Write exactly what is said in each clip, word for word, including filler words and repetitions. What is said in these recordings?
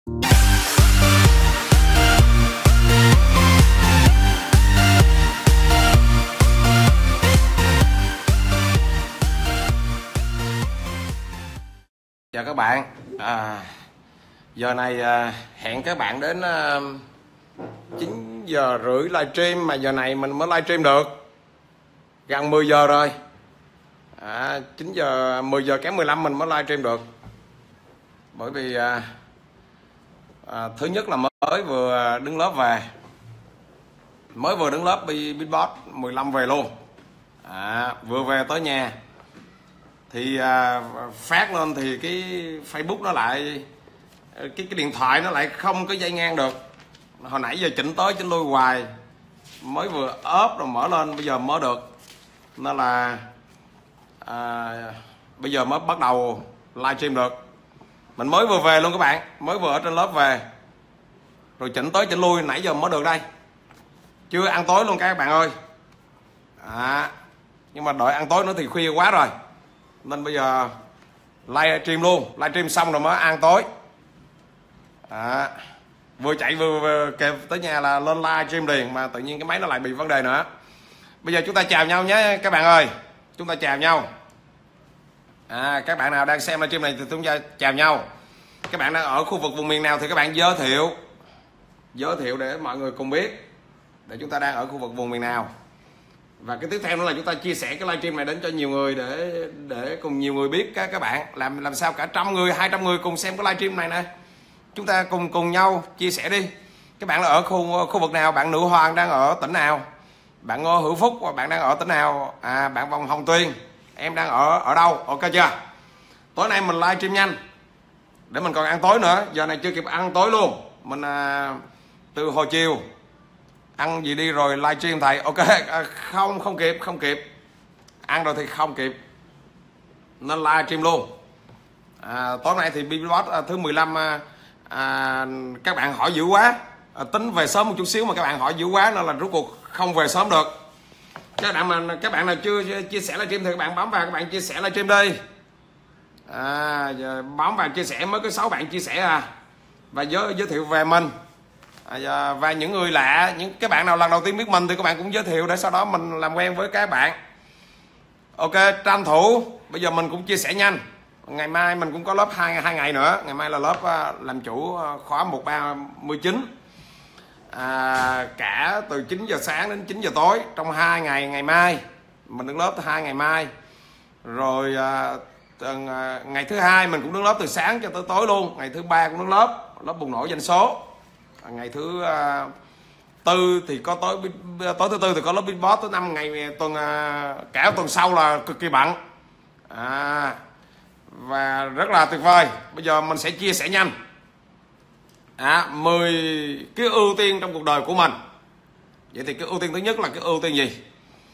Chào các bạn, à, giờ này à, hẹn các bạn đến à, chín giờ rưỡi livestream mà giờ này mình mới livestream được, gần mười giờ rồi, à, chín giờ mười giờ kém mười lăm mình mới livestream được, bởi vì à, à, thứ nhất là mới vừa đứng lớp về, mới vừa đứng lớp Beatbox mười lăm về luôn, à, vừa về tới nhà thì à, phát lên thì cái Facebook nó lại cái cái điện thoại nó lại không có dây ngang được, hồi nãy giờ chỉnh tới chỉnh lui hoài, mới vừa ốp rồi mở lên bây giờ mới được, nên là à, bây giờ mới bắt đầu livestream được. Mình mới vừa về luôn các bạn, mới vừa ở trên lớp về rồi chỉnh tới chỉnh lui nãy giờ mới được đây, chưa ăn tối luôn các bạn ơi, à, nhưng mà đợi ăn tối nữa thì khuya quá rồi, nên bây giờ live stream luôn, live stream xong rồi mới ăn tối, à, vừa chạy vừa, vừa kịp tới nhà là lên live stream liền, mà tự nhiên cái máy nó lại bị vấn đề nữa. Bây giờ chúng ta chào nhau nhé các bạn ơi, chúng ta chào nhau, à, các bạn nào đang xem live stream này thì chúng ta chào nhau. Các bạn đang ở khu vực vùng miền nào thì các bạn giới thiệu giới thiệu để mọi người cùng biết để chúng ta đang ở khu vực vùng miền nào. Và cái tiếp theo nữa là chúng ta chia sẻ cái livestream này đến cho nhiều người để để cùng nhiều người biết các các bạn, làm làm sao cả trăm người, hai trăm người cùng xem cái livestream này nè. Chúng ta cùng cùng nhau chia sẻ đi. Các bạn là ở khu khu vực nào? Bạn Nữ Hoàng đang ở tỉnh nào? Bạn Ngô Hữu Phúc bạn đang ở tỉnh nào? À, bạn Vòng Hồng Tuyên em đang ở ở đâu? Ok chưa? Tối nay mình livestream nhanh để mình còn ăn tối nữa. Giờ này chưa kịp ăn tối luôn. Mình à, từ hồi chiều ăn gì đi rồi livestream thầy. Ok, à, không không kịp không kịp ăn rồi thì không kịp nên livestream luôn. À, tối nay thì Beatbox à, thứ mười lăm à, à, các bạn hỏi dữ quá, à, tính về sớm một chút xíu mà các bạn hỏi dữ quá nên là rốt cuộc không về sớm được. Các bạn mà các bạn nào chưa, chưa chia sẻ livestream thì các bạn bấm vào, các bạn chia sẻ livestream đi. À, giờ bấm vào chia sẻ, mới có sáu bạn chia sẻ à, và giới giới thiệu về mình. À, và những người lạ, những các bạn nào lần đầu tiên biết mình thì các bạn cũng giới thiệu để sau đó mình làm quen với các bạn. Ok, tranh thủ bây giờ mình cũng chia sẻ nhanh. Ngày mai mình cũng có lớp hai, hai ngày nữa. Ngày mai là lớp uh, làm chủ uh, khóa một ba chín, à, cả từ chín giờ sáng đến chín giờ tối trong hai ngày. Ngày mai mình đứng lớp hai ngày mai rồi, uh, từ, uh, ngày thứ hai mình cũng đứng lớp từ sáng cho tới tối luôn. Ngày thứ ba cũng đứng lớp lớp bùng nổ doanh số. Ngày thứ uh, tư thì có tối tối thứ tư thì có lớp Beatbox. Thứ năm ngày tuần uh, cả tuần sau là cực kỳ bận, à, và rất là tuyệt vời. Bây giờ mình sẽ chia sẻ nhanh, à, mười cái ưu tiên trong cuộc đời của mình. Vậy thì cái ưu tiên thứ nhất là cái ưu tiên gì?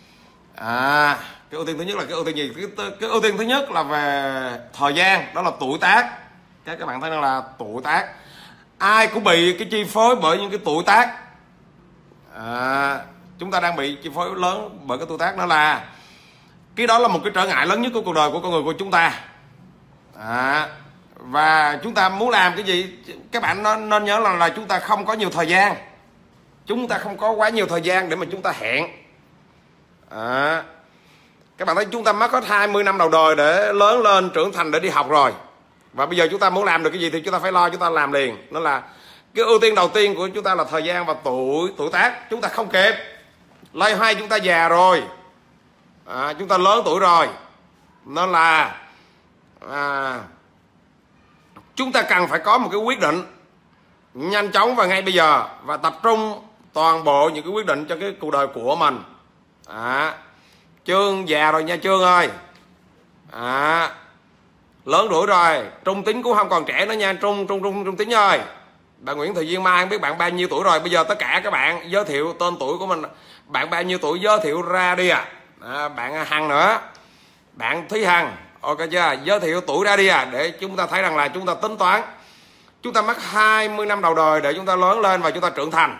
À, cái ưu tiên thứ nhất là cái ưu tiên gì? Cái, cái ưu tiên thứ nhất là về thời gian, đó là tuổi tác. Các các bạn thấy là tuổi tác. Ai cũng bị cái chi phối bởi những cái tuổi tác, à, chúng ta đang bị chi phối lớn bởi cái tuổi tác. Đó là cái đó là một cái trở ngại lớn nhất của cuộc đời của con người của chúng ta, à, và chúng ta muốn làm cái gì các bạn nên nhớ là, là chúng ta không có nhiều thời gian, chúng ta không có quá nhiều thời gian để mà chúng ta hẹn, à, các bạn thấy chúng ta mất hết hai mươi năm đầu đời để lớn lên trưởng thành để đi học rồi, và bây giờ chúng ta muốn làm được cái gì thì chúng ta phải lo, chúng ta làm liền. Nó là cái ưu tiên đầu tiên của chúng ta là thời gian và tuổi tuổi tác. Chúng ta không kịp, lây hoay chúng ta già rồi, à, chúng ta lớn tuổi rồi, nên là à, chúng ta cần phải có một cái quyết định nhanh chóng và ngay bây giờ, và tập trung toàn bộ những cái quyết định cho cái cuộc đời của mình. À, Trương già rồi nha Trương ơi, à, lớn tuổi rồi. Trung Tính cũng không còn trẻ nữa nha Trung Trung Trung Trung Tính ơi. Bạn Nguyễn Thị Duyên Mai không biết bạn bao nhiêu tuổi rồi. Bây giờ tất cả các bạn giới thiệu tên tuổi của mình, bạn bao nhiêu tuổi giới thiệu ra đi à, à bạn Hằng nữa, bạn Thúy Hằng, ok chưa, giới thiệu tuổi ra đi à, để chúng ta thấy rằng là chúng ta tính toán. Chúng ta mất hai mươi năm đầu đời để chúng ta lớn lên và chúng ta trưởng thành.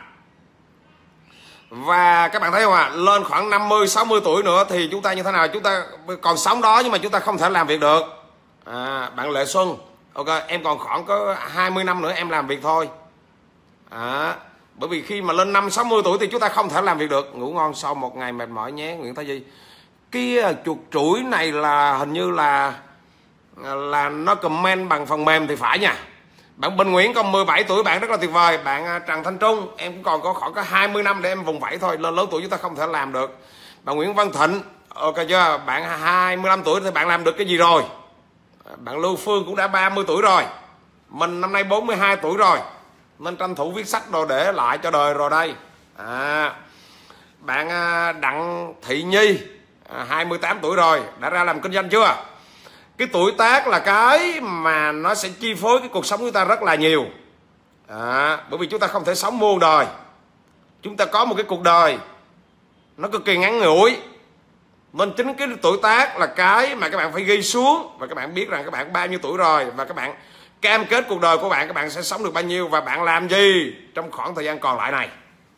Và các bạn thấy không ạ, à, lên khoảng năm mươi sáu mươi tuổi nữa thì chúng ta như thế nào? Chúng ta còn sống đó nhưng mà chúng ta không thể làm việc được. À, bạn Lệ Xuân, Ok, em còn khoảng có hai mươi năm nữa em làm việc thôi. À, bởi vì khi mà lên năm sáu mươi tuổi thì chúng ta không thể làm việc được. Ngủ ngon sau một ngày mệt mỏi nhé Nguyễn Thái Di. Cái chuột chuỗi này là hình như là là nó comment bằng phần mềm thì phải nha. Bạn Bình Nguyễn còn mười bảy tuổi, bạn rất là tuyệt vời. Bạn Trần Thanh Trung, em cũng còn có khoảng có hai mươi năm để em vùng vẫy thôi. Lên lớn tuổi chúng ta không thể làm được. Bạn Nguyễn Văn Thịnh, ok chưa? Bạn hai mươi lăm tuổi thì bạn làm được cái gì rồi? Bạn Lưu Phương cũng đã ba mươi tuổi rồi. Mình năm nay bốn mươi hai tuổi rồi, nên tranh thủ viết sách đồ để lại cho đời rồi đây. À, bạn Đặng Thị Nhi, hai mươi tám tuổi rồi, đã ra làm kinh doanh chưa? Cái tuổi tác là cái mà nó sẽ chi phối cái cuộc sống của chúng ta rất là nhiều. À, bởi vì chúng ta không thể sống muôn đời. Chúng ta có một cái cuộc đời nó cực kỳ ngắn ngủi, nên chính cái tuổi tác là cái mà các bạn phải ghi xuống. Và các bạn biết rằng các bạn bao nhiêu tuổi rồi, và các bạn cam kết cuộc đời của bạn, các bạn sẽ sống được bao nhiêu và bạn làm gì trong khoảng thời gian còn lại này.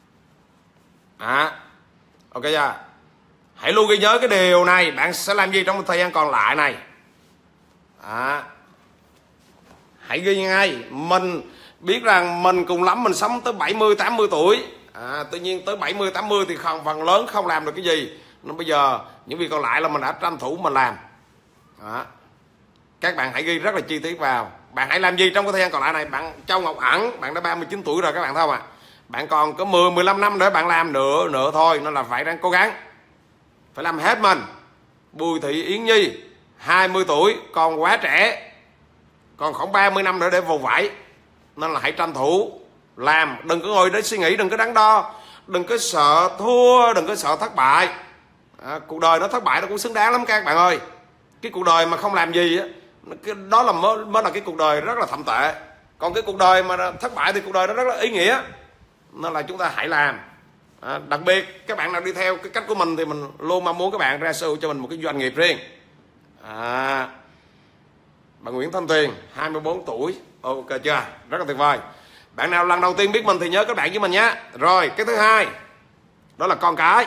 À, ok chưa? Hãy luôn ghi nhớ cái điều này. Bạn sẽ làm gì trong thời gian còn lại này. À, hãy ghi ngay. Mình biết rằng mình cùng lắm mình sống tới bảy mươi tám mươi tuổi. À, tuy nhiên tới bảy mươi tám mươi thì không, phần lớn không làm được cái gì. Nên bây giờ những việc còn lại là mình đã tranh thủ mình làm. Đó. Các bạn hãy ghi rất là chi tiết vào. Bạn hãy làm gì trong cái thời gian còn lại này. Bạn Châu Ngọc Ẩn, bạn đã ba mươi chín tuổi rồi các bạn thấy không ạ? Bạn còn có mười mười lăm năm để bạn làm nữa nữa thôi, nên là phải đang cố gắng, phải làm hết mình. Bùi Thị Yến Nhi, hai mươi tuổi, còn quá trẻ, còn khoảng ba mươi năm nữa để vùng vẫy, nên là hãy tranh thủ làm. Đừng có ngồi để suy nghĩ, đừng có đắn đo, đừng có sợ thua, đừng có sợ thất bại. À, cuộc đời nó thất bại nó cũng xứng đáng lắm các bạn ơi. Cái cuộc đời mà không làm gì á, cái đó là mới, mới là cái cuộc đời rất là thậm tệ. Còn cái cuộc đời mà thất bại thì cuộc đời nó rất là ý nghĩa. Nên là chúng ta hãy làm. À, đặc biệt các bạn nào đi theo cái cách của mình thì mình luôn mong muốn các bạn ra sở hữu cho mình một cái doanh nghiệp riêng. À, bạn Nguyễn Thanh Tuyền, hai mươi bốn tuổi, ok chưa? Rất là tuyệt vời. Bạn nào lần đầu tiên biết mình thì nhớ các bạn với mình nhé. Rồi cái thứ hai đó là con cái.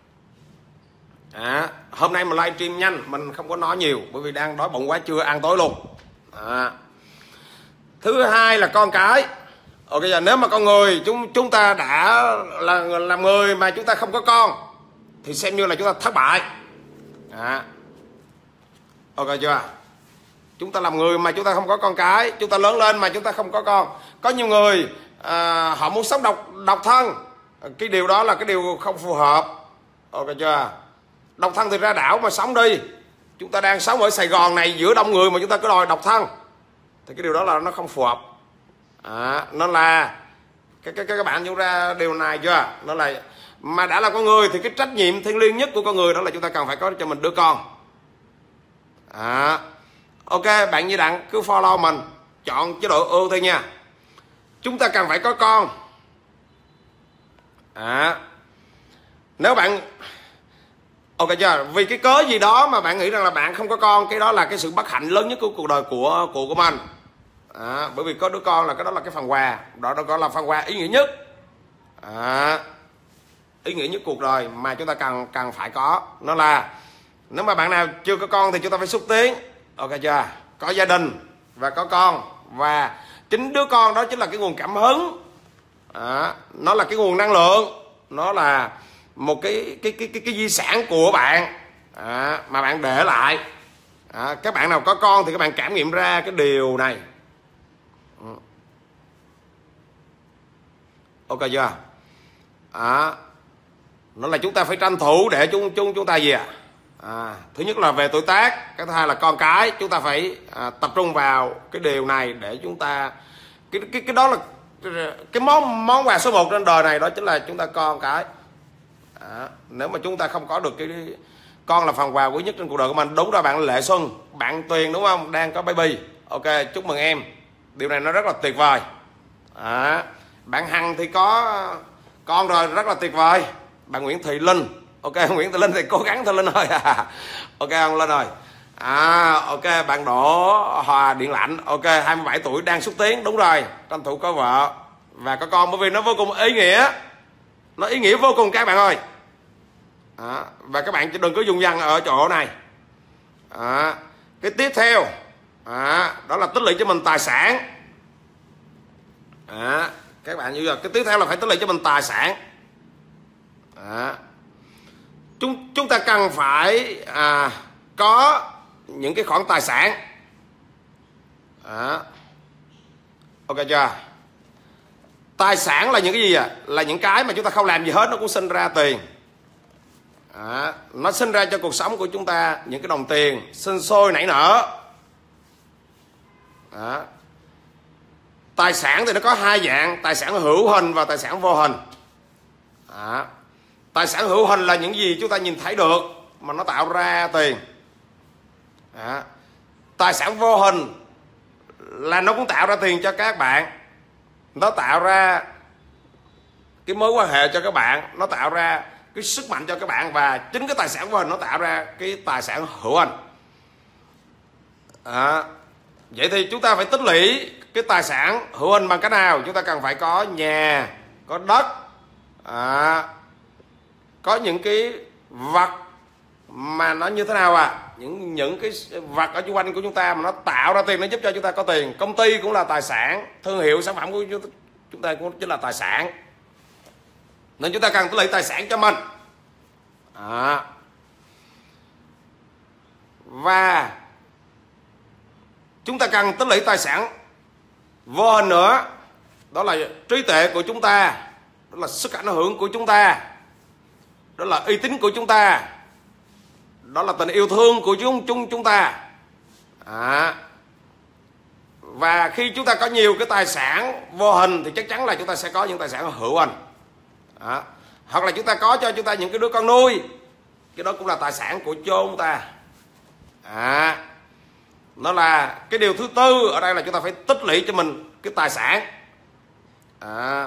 À, hôm nay mình livestream nhanh, mình không có nói nhiều bởi vì đang đói bụng quá, chưa ăn tối luôn. À, thứ hai là con cái. Ok giờ nếu mà con người chúng chúng ta đã là làm người mà chúng ta không có con thì xem như là chúng ta thất bại. À, ok chưa? Chúng ta làm người mà chúng ta không có con cái, chúng ta lớn lên mà chúng ta không có con. Có nhiều người à, họ muốn sống độc độc thân, cái điều đó là cái điều không phù hợp. Ok chưa? Độc thân thì ra đảo mà sống đi. Chúng ta đang sống ở Sài Gòn này giữa đông người mà chúng ta cứ đòi độc thân thì cái điều đó là nó không phù hợp. À, nó là các, các, các bạn chúng ta điều này chưa? Nó là mà đã là con người thì cái trách nhiệm thiêng liêng nhất của con người đó là chúng ta cần phải có cho mình đứa con. À, ok bạn Như Đặng cứ follow mình, chọn chế độ ưu tiên nha. Chúng ta cần phải có con. À, nếu bạn ok chưa? Vì cái cớ gì đó mà bạn nghĩ rằng là bạn không có con, cái đó là cái sự bất hạnh lớn nhất của cuộc đời của của của mình. À, bởi vì có đứa con là cái đó là cái phần quà, đó đó gọi là phần quà ý nghĩa nhất. À, ý nghĩa nhất cuộc đời mà chúng ta cần cần phải có. Nó là nếu mà bạn nào chưa có con thì chúng ta phải xúc tiến. Ok chưa? Có gia đình và có con, và chính đứa con đó chính là cái nguồn cảm hứng. À, nó là cái nguồn năng lượng, nó là một cái cái cái cái, cái di sản của bạn. À, mà bạn để lại. À, các bạn nào có con thì các bạn cảm nghiệm ra cái điều này. Ok chưa? À, nó là chúng ta phải tranh thủ để chúng chúng chúng ta gì à? À, thứ nhất là về tuổi tác, cái thứ hai là con cái. Chúng ta phải à, tập trung vào cái điều này để chúng ta cái cái cái đó là cái món món quà số một trên đời này, đó chính là chúng ta con cái. À, nếu mà chúng ta không có được cái con là phần quà quý nhất trên cuộc đời của mình. Đúng rồi bạn Lệ Xuân, bạn Tuyền đúng không? Đang có baby. Ok, chúc mừng em. Điều này nó rất là tuyệt vời. À, bạn Hằng thì có con rồi, rất là tuyệt vời. Bạn Nguyễn Thị Linh, ok Nguyễn Thị Linh thì cố gắng thôi Linh ơi. Ok không Linh ơi. À, ok bạn Đỗ Hòa Điện Lạnh, ok hai mươi bảy tuổi đang xúc tiến, đúng rồi, tranh thủ có vợ và có con, bởi vì nó vô cùng ý nghĩa, nó ý nghĩa vô cùng các bạn ơi. À, và các bạn đừng có dùng dằn ở chỗ này. À, cái tiếp theo à, đó là tích lũy cho mình tài sản. À, các bạn như là cái tiếp theo là phải tích lũy cho mình tài sản. À, chúng chúng ta cần phải à, có những cái khoản tài sản. À, ok chưa? Tài sản là những cái gì à? Là những cái mà chúng ta không làm gì hết nó cũng sinh ra tiền. À, nó sinh ra cho cuộc sống của chúng ta những cái đồng tiền sinh sôi nảy nở. À, tài sản thì nó có hai dạng: tài sản hữu hình và tài sản vô hình. À, tài sản hữu hình là những gì chúng ta nhìn thấy được mà nó tạo ra tiền. À, tài sản vô hình là nó cũng tạo ra tiền cho các bạn, nó tạo ra cái mối quan hệ cho các bạn, nó tạo ra cái sức mạnh cho các bạn, và chính cái tài sản vô hình nó tạo ra cái tài sản hữu hình. À, vậy thì chúng ta phải tích lũy cái tài sản hữu hình bằng cách nào? Chúng ta cần phải có nhà, có đất, à, có những cái vật mà nó như thế nào à? Những những cái vật ở xung quanh của chúng ta mà nó tạo ra tiền, nó giúp cho chúng ta có tiền. Công ty cũng là tài sản, thương hiệu sản phẩm của chúng ta cũng chính là tài sản. Nên chúng ta cần tích lũy tài sản cho mình. À, và chúng ta cần tích lũy tài sản vô hình nữa. Đó là trí tuệ của chúng ta, đó là sức ảnh hưởng của chúng ta, đó là uy tín của chúng ta, đó là tình yêu thương của chúng chúng chúng ta. À, và khi chúng ta có nhiều cái tài sản vô hình thì chắc chắn là chúng ta sẽ có những tài sản hữu hình. À, hoặc là chúng ta có cho chúng ta những cái đứa con nuôi, cái đó cũng là tài sản của chúng ta. À, nó là cái điều thứ tư ở đây là chúng ta phải tích lũy cho mình cái tài sản. À,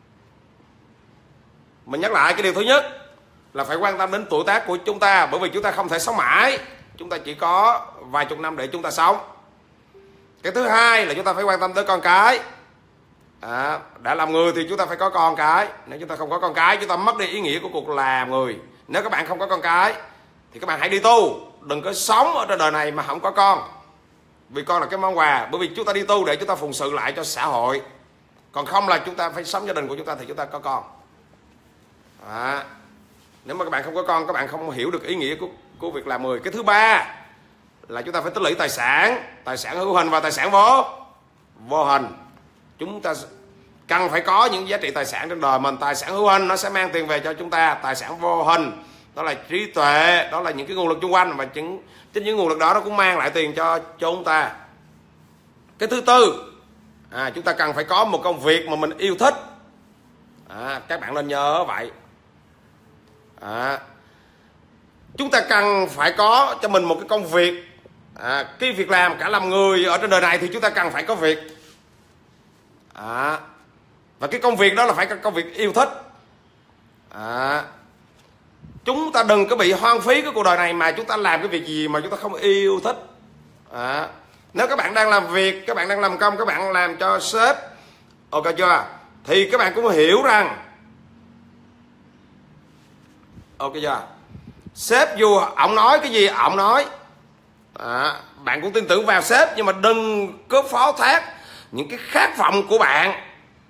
mình nhắc lại cái điều thứ nhất là phải quan tâm đến tuổi tác của chúng ta, bởi vì chúng ta không thể sống mãi, chúng ta chỉ có vài chục năm để chúng ta sống. Cái thứ hai là chúng ta phải quan tâm tới con cái. À, đã làm người thì chúng ta phải có con cái. Nếu chúng ta không có con cái, chúng ta mất đi ý nghĩa của cuộc làm người. Nếu các bạn không có con cái thì các bạn hãy đi tu, đừng có sống ở trên đời này mà không có con, vì con là cái món quà. Bởi vì chúng ta đi tu để chúng ta phụng sự lại cho xã hội, còn không là chúng ta phải sống gia đình của chúng ta thì chúng ta có con. À, nếu mà các bạn không có con, các bạn không hiểu được ý nghĩa của, của việc làm người. Cái thứ ba là chúng ta phải tích lũy tài sản, tài sản hữu hình và tài sản vô vô hình. Chúng ta cần phải có những giá trị tài sản trên đời mình. Tài sản hữu hình nó sẽ mang tiền về cho chúng ta, tài sản vô hình đó là trí tuệ, đó là những cái nguồn lực xung quanh, và chính, chính những nguồn lực đó nó cũng mang lại tiền cho, cho chúng ta. Cái thứ tư, à, chúng ta cần phải có một công việc mà mình yêu thích. À, các bạn nên nhớ vậy. À, chúng ta cần phải có cho mình một cái công việc. À, cái việc làm cả làm người ở trên đời này thì chúng ta cần phải có việc. À, và cái công việc đó là phải có công việc yêu thích. À, chúng ta đừng có bị hoang phí cái cuộc đời này mà chúng ta làm cái việc gì mà chúng ta không yêu thích. À, nếu các bạn đang làm việc, các bạn đang làm công, các bạn làm cho sếp, ok chưa, thì các bạn cũng hiểu rằng, ok chưa, sếp dù ổng nói cái gì ổng nói, à, bạn cũng tin tưởng vào sếp, nhưng mà đừng có phó thác những cái khát vọng của bạn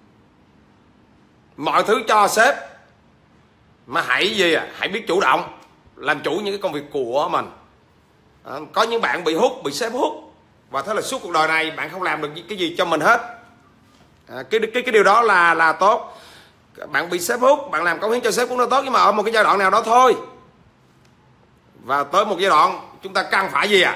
mọi thứ cho sếp, mà hãy gì à? Hãy biết chủ động làm chủ những cái công việc của mình. À, có những bạn bị hút, bị sếp hút, và thế là suốt cuộc đời này bạn không làm được cái gì cho mình hết. À, cái cái cái điều đó là là tốt. Bạn bị sếp hút, bạn làm cống hiến cho sếp cũng là tốt, nhưng mà ở một cái giai đoạn nào đó thôi. Và tới một giai đoạn chúng ta cần phải gì à?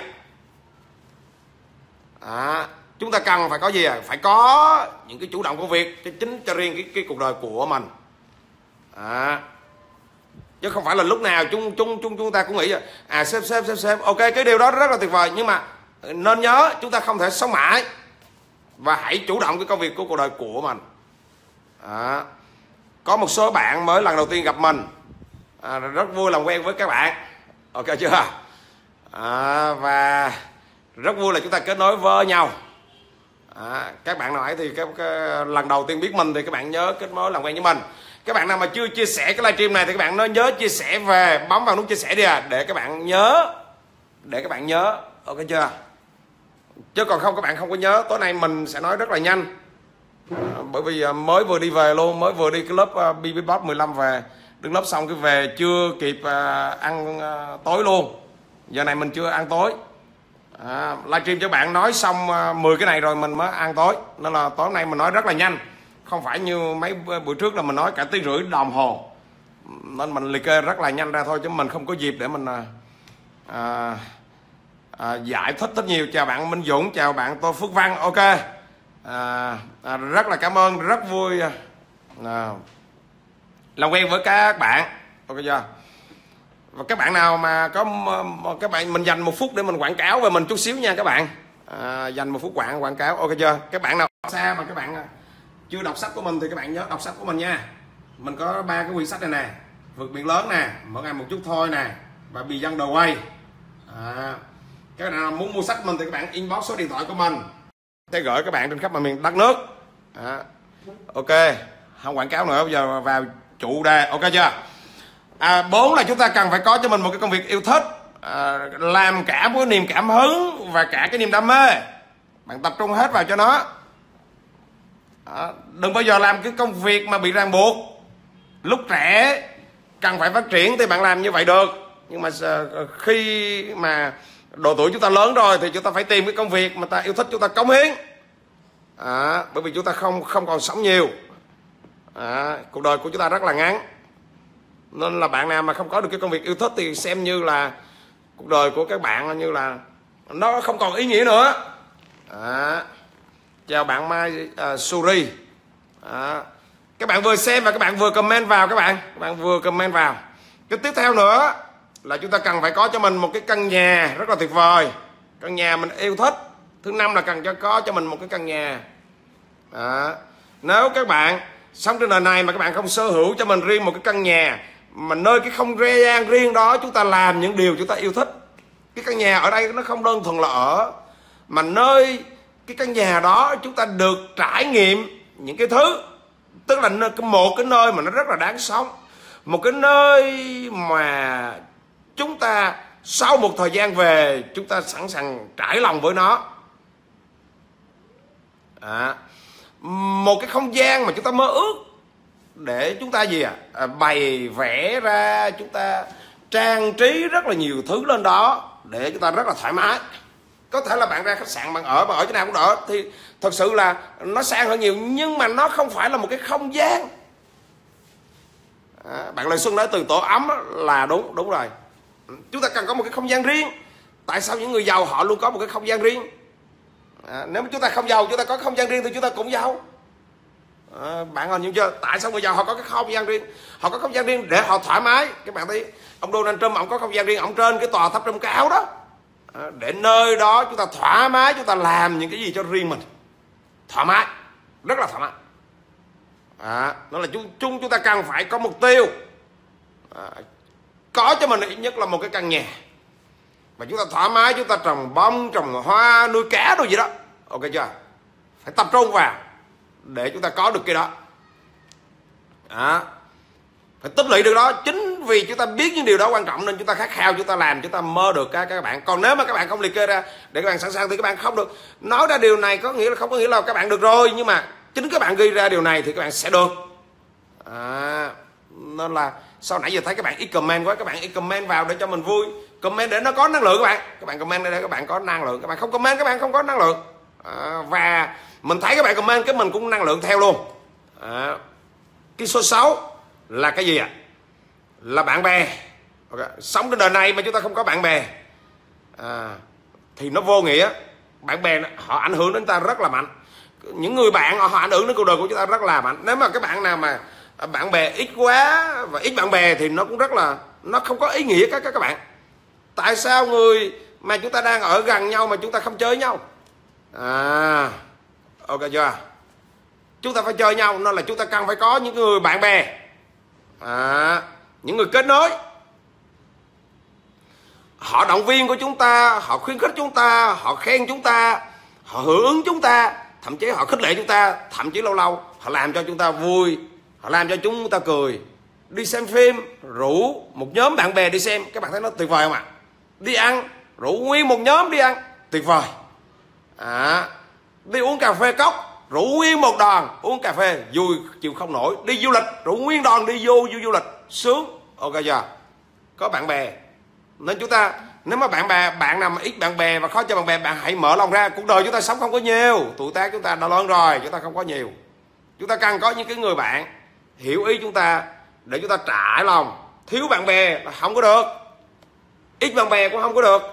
À, chúng ta cần phải có gì à? Phải có những cái chủ động công việc cho chính cho riêng cái cái cuộc đời của mình. À, chứ không phải là lúc nào chúng chúng chúng chúng ta cũng nghĩ à sếp sếp sếp sếp ok, cái điều đó rất là tuyệt vời, nhưng mà nên nhớ chúng ta không thể sống mãi, và hãy chủ động cái công việc của cuộc đời của mình. À, có một số bạn mới lần đầu tiên gặp mình, à, rất vui làm quen với các bạn, ok chưa? À, và rất vui là chúng ta kết nối với nhau. À, các bạn nào ấy thì cái, cái, lần đầu tiên biết mình thì các bạn nhớ kết nối làm quen với mình. Các bạn nào mà chưa chia sẻ cái livestream này thì các bạn nên nhớ chia sẻ về, bấm vào nút chia sẻ đi à, để các bạn nhớ, để các bạn nhớ, ok chưa? chứ còn không các bạn không có nhớ. Tối nay mình sẽ nói rất là nhanh, à, bởi vì mới vừa đi về luôn, mới vừa đi cái lớp uh, bê bê Box mười lăm về, đứng lớp xong cái về chưa kịp uh, ăn uh, tối luôn. Giờ này mình chưa ăn tối, à, livestream cho bạn nói xong uh, mười cái này rồi mình mới ăn tối, nên là tối nay mình nói rất là nhanh, không phải như mấy bữa trước là mình nói cả tiếng rưỡi đồng hồ, nên mình liệt kê rất là nhanh ra thôi, chứ mình không có dịp để mình uh, uh, À, giải thích rất nhiều. Chào bạn Minh Dũng, chào bạn Tô Phước Văn. Ok, à, à, rất là cảm ơn, rất vui à, làm quen với các bạn. Ok chưa? Và các bạn nào mà có các bạn, mình dành một phút để mình quảng cáo về mình chút xíu nha các bạn, à, dành một phút quảng quảng cáo. Ok chưa? Các bạn nào xa mà các bạn chưa đọc sách của mình thì các bạn nhớ đọc sách của mình nha. Mình có ba cái quyển sách này nè: Vượt Biển Lớn nè, Mỗi Ngày Một Chút Thôi nè, và Beyond the Way. à, Các bạn nào muốn mua sách của mình thì các bạn inbox số điện thoại của mình để gửi các bạn trên khắp mọi miền đất nước. À, ok, không quảng cáo nữa, bây giờ vào chủ đề. Ok chưa? À, bốn là chúng ta cần phải có cho mình một cái công việc yêu thích, à, làm cả với niềm cảm hứng và cả cái niềm đam mê. Bạn tập trung hết vào cho nó. À, đừng bao giờ làm cái công việc mà bị ràng buộc. Lúc trẻ cần phải phát triển thì bạn làm như vậy được, nhưng mà khi mà độ tuổi chúng ta lớn rồi thì chúng ta phải tìm cái công việc mà ta yêu thích, chúng ta cống hiến. À, bởi vì chúng ta không không còn sống nhiều. À, cuộc đời của chúng ta rất là ngắn, nên là bạn nào mà không có được cái công việc yêu thích thì xem như là cuộc đời của các bạn như là nó không còn ý nghĩa nữa. À, chào bạn Mai uh, Suri. À, các bạn vừa xem và các bạn vừa comment vào, các bạn các bạn vừa comment vào. Cái tiếp theo nữa là chúng ta cần phải có cho mình một cái căn nhà rất là tuyệt vời, căn nhà mình yêu thích. Thứ năm là cần cho có cho mình một cái căn nhà. À, nếu các bạn sống trên đời này mà các bạn không sở hữu cho mình riêng một cái căn nhà, mà nơi cái không gian riêng đó chúng ta làm những điều chúng ta yêu thích. Cái căn nhà ở đây nó không đơn thuần là ở, mà nơi cái căn nhà đó chúng ta được trải nghiệm những cái thứ, tức là một cái nơi mà nó rất là đáng sống, một cái nơi mà chúng ta sau một thời gian về chúng ta sẵn sàng trải lòng với nó. À, một cái không gian mà chúng ta mơ ước để chúng ta gì à? À, bày vẽ ra, chúng ta trang trí rất là nhiều thứ lên đó để chúng ta rất là thoải mái. Có thể là bạn ra khách sạn bạn ở, bạn ở chỗ nào cũng được, thì thật sự là nó sang hơn nhiều, nhưng mà nó không phải là một cái không gian. À, bạn Lê Xuân nói từ tổ ấm là đúng, đúng rồi. Chúng ta cần có một cái không gian riêng. Tại sao những người giàu họ luôn có một cái không gian riêng? À, nếu mà chúng ta không giàu, chúng ta có không gian riêng thì chúng ta cũng giàu. À, bạn hình như chưa? Tại sao người giàu họ có cái không gian riêng? Họ có không gian riêng để họ thoải mái. Các bạn thấy ông Donald Trump, ông có không gian riêng, ông trên cái tòa tháp Trump cao đó. À, để nơi đó chúng ta thoải mái, chúng ta làm những cái gì cho riêng mình, thoải mái, rất là thoải mái. À, đó là chung, chung chúng ta cần phải có mục tiêu, à, có cho mình ít nhất là một cái căn nhà và chúng ta thoải mái, chúng ta trồng bông, trồng hoa, nuôi cá đồ gì đó. Ok chưa? Phải tập trung vào để chúng ta có được cái đó. À, phải tích lũy được đó. Chính vì chúng ta biết những điều đó quan trọng nên chúng ta khát khao, chúng ta làm, chúng ta mơ được các các bạn. Còn nếu mà các bạn không liệt kê ra để các bạn sẵn sàng thì các bạn không được. Nói ra điều này có nghĩa là không có nghĩa là các bạn được rồi, nhưng mà chính các bạn ghi ra điều này thì các bạn sẽ được. À, nên là sau nãy giờ thấy các bạn ít comment quá, các bạn ít comment vào để cho mình vui. Comment để nó có năng lượng các bạn. Các bạn comment để các bạn có năng lượng. Các bạn không comment các bạn không có năng lượng. À, và mình thấy các bạn comment cái mình cũng năng lượng theo luôn. À, cái số sáu là cái gì ạ? À? Là bạn bè. Okay. Sống trên đời này mà chúng ta không có bạn bè à, thì nó vô nghĩa. Bạn bè họ ảnh hưởng đến ta rất là mạnh. Những người bạn họ ảnh hưởng đến cuộc đời của chúng ta rất là mạnh. Nếu mà các bạn nào mà bạn bè ít quá và ít bạn bè thì nó cũng rất là, nó không có ý nghĩa các các bạn. Tại sao người mà chúng ta đang ở gần nhau mà chúng ta không chơi nhau? À, ok chưa? Chúng ta phải chơi nhau, nên là chúng ta cần phải có những người bạn bè, à, những người kết nối. Họ động viên của chúng ta, họ khuyến khích chúng ta, họ khen chúng ta, họ hưởng ứng chúng ta, thậm chí họ khích lệ chúng ta, thậm chí lâu lâu họ làm cho chúng ta vui, họ làm cho chúng ta cười. Đi xem phim, rủ một nhóm bạn bè đi xem, các bạn thấy nó tuyệt vời không ạ? Đi ăn, rủ nguyên một nhóm đi ăn, tuyệt vời. à, đi uống cà phê cốc, rủ nguyên một đoàn uống cà phê vui chịu không nổi. Đi du lịch, rủ nguyên đoàn đi vô du, du lịch sướng, ok chưa? Có bạn bè. Nên chúng ta, nếu mà bạn bè bạn nào mà ít bạn bè và khó cho bạn bè, bạn hãy mở lòng ra. Cuộc đời chúng ta sống không có nhiều, tuổi tác chúng ta đã lớn rồi, chúng ta không có nhiều. Chúng ta cần có những cái người bạn hiểu ý chúng ta để chúng ta trải lòng. Thiếu bạn bè là không có được, ít bạn bè cũng không có được.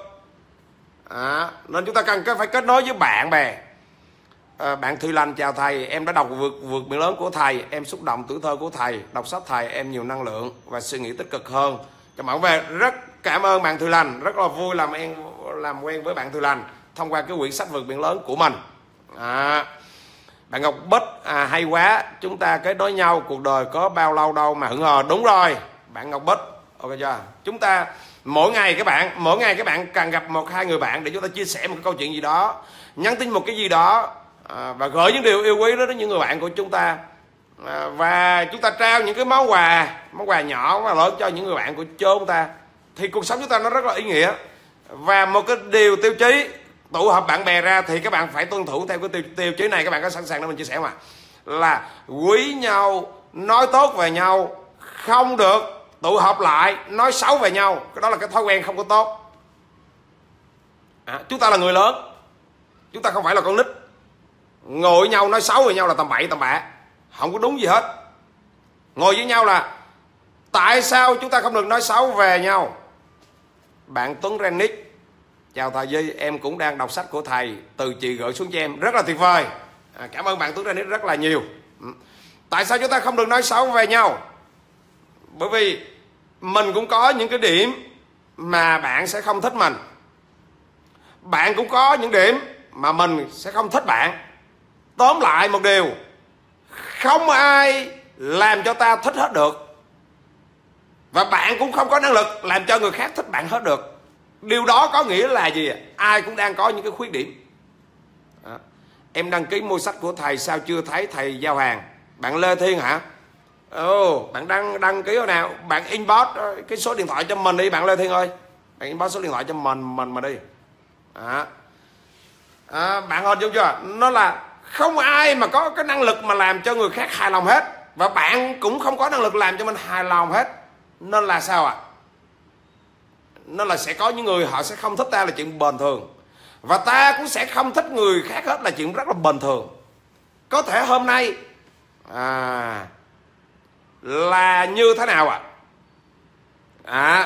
À, nên chúng ta cần phải kết nối với bạn bè. À, bạn Thùy Lành chào thầy, em đã đọc vượt vượt biển lớn của thầy, em xúc động tuổi thơ của thầy, đọc sách thầy em nhiều năng lượng và suy nghĩ tích cực hơn. Các bạn về rất cảm ơn bạn Thùy Lành, rất là vui làm em làm quen với bạn Thùy Lành thông qua cái quyển sách vượt biển lớn của mình. À, bạn Ngọc Bích, à, hay quá, chúng ta kết nối nhau, cuộc đời có bao lâu đâu mà hững hờ. Đúng rồi bạn Ngọc Bích, ok chưa? Chúng ta mỗi ngày các bạn mỗi ngày các bạn cần gặp một hai người bạn để chúng ta chia sẻ một cái câu chuyện gì đó, nhắn tin một cái gì đó, à, và gửi những điều yêu quý đó đến những người bạn của chúng ta, à, và chúng ta trao những cái món quà món quà nhỏ và lớn cho những người bạn của chúng ta, thì cuộc sống chúng ta nó rất là ý nghĩa. Và một cái điều tiêu chí tụ họp bạn bè ra thì các bạn phải tuân thủ theo cái tiêu, tiêu chí này. Các bạn có sẵn sàng để mình chia sẻ mà, là quý nhau, nói tốt về nhau, không được tụ họp lại nói xấu về nhau. Cái đó là cái thói quen không có tốt. À, chúng ta là người lớn, chúng ta không phải là con nít. Ngồi với nhau nói xấu về nhau là tầm bậy tầm bạ, không có đúng gì hết. Ngồi với nhau là tại sao chúng ta không được nói xấu về nhau. Bạn Tuấn Renick chào thầy Duy, em cũng đang đọc sách của thầy, từ chị gửi xuống cho em, rất là tuyệt vời. À, cảm ơn bạn Tuấn Renick rất là nhiều. Tại sao chúng ta không được nói xấu về nhau? Bởi vì mình cũng có những cái điểm mà bạn sẽ không thích mình, bạn cũng có những điểm mà mình sẽ không thích bạn. Tóm lại một điều, không ai làm cho ta thích hết được, và bạn cũng không có năng lực làm cho người khác thích bạn hết được. Điều đó có nghĩa là gì? Ai cũng đang có những cái khuyết điểm. Đó. Em đăng ký mua sách của thầy sao chưa thấy thầy giao hàng? Bạn Lê Thiên hả? Ồ, bạn đăng đăng ký ở nào? Bạn inbox cái số điện thoại cho mình đi bạn Lê Thiên ơi. Bạn inbox số điện thoại cho mình mình mà đi. À. À, bạn hình dung chưa? Nó là không ai mà có cái năng lực mà làm cho người khác hài lòng hết, và bạn cũng không có năng lực làm cho mình hài lòng hết. Nên là sao ạ? À? Nên là sẽ có những người họ sẽ không thích ta là chuyện bình thường, và ta cũng sẽ không thích người khác hết là chuyện rất là bình thường. Có thể hôm nay à, là như thế nào ạ? À? À,